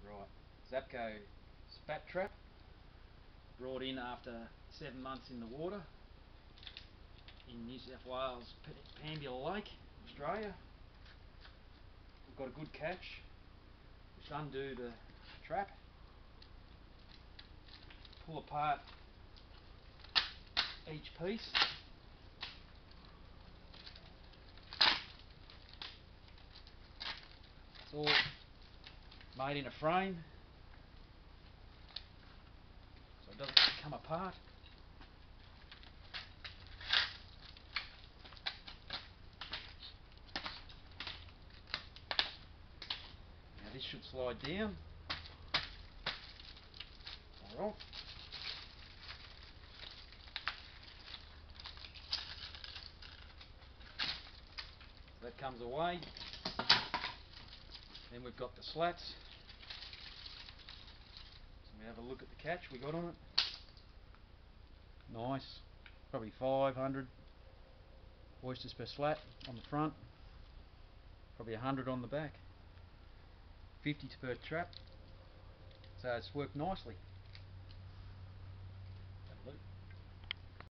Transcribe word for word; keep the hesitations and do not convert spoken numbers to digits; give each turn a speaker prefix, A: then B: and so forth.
A: Right, Zapco spat trap, brought in after seven months in the water in New South Wales, Merimbula Lake, Australia. We've got a good catch. Just undo the trap, pull apart each piece. It's all made in a frame, so it doesn't come apart. Now this should slide down. Alright. So that comes away. Then we've got the slats. So we have a look at the catch we got on it. Nice. Probably five hundred oysters per slat on the front. Probably one hundred on the back. fifty per trap. So it's worked nicely.